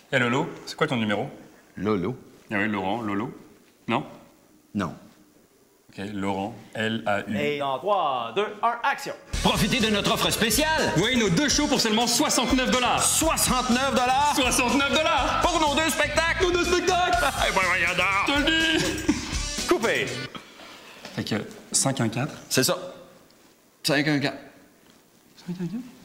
Et Lolo, c'est quoi ton numéro? Lolo? Ah oui, Laurent, Lolo. Non? Non. Ok, Laurent, L-A-U. Et dans 3, 2, 1, action! Profitez de notre offre spéciale! Oui, nos 2 shows pour seulement 69 $. 69 69 $! pour nos 2 spectacles! Nos 2 spectacles! Eh ben, voyons donc! Je te le dis! Coupé! Fait que 5-1-4. C'est ça. 5-1-4. 5-1-4?